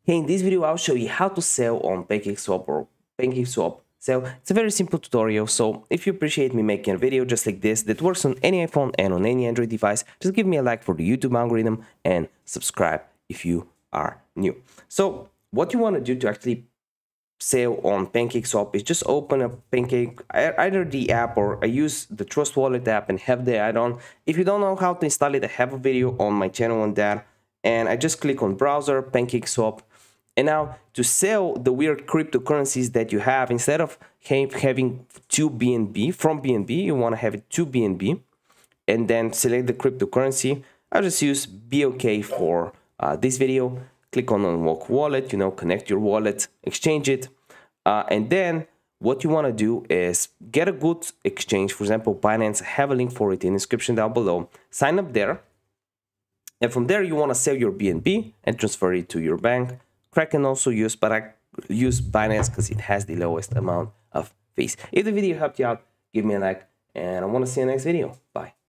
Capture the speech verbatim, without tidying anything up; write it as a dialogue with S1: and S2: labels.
S1: Hey, in this video, I'll show you how to sell on Pancakeswap or Pancakeswap. So it's a very simple tutorial. So if you appreciate me making a video just like this that works on any iPhone and on any Android device, just give me a like for the YouTube algorithm and subscribe if you are new. So what you want to do to actually sell on Pancakeswap is just open a Pancake, either the app or I use the Trust Wallet app and have the add-on. If you don't know how to install it, I have a video on my channel on that. And I just click on browser, Pancakeswap. And now to sell the weird cryptocurrencies that you have, instead of having two B N B from B N B, you want to have it to B N B and then select the cryptocurrency. I'll just use B O K for uh, this video. Click on unlock wallet, you know, connect your wallet, exchange it. Uh, and then what you want to do is get a good exchange. For example, Binance, I have a link for it in the description down below. Sign up there. And from there, you want to sell your B N B and transfer it to your bank. Crack can also use, but I use Binance because it has the lowest amount of fees. If the video helped you out, give me a like, and I want to see you in the next video. Bye.